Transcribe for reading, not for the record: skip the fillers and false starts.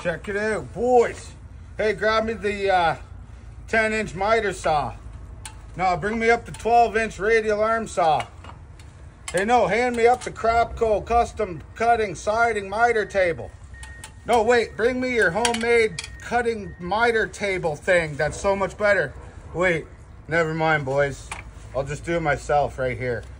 Check it out, boys. Hey, grab me the 10-inch miter saw. No, bring me up the 12-inch radial arm saw. Hey, no, hand me up the Tapco custom cutting siding miter table. No, wait, bring me your homemade cutting miter table thing. That's so much better. Wait, never mind, boys. I'll just do it myself right here.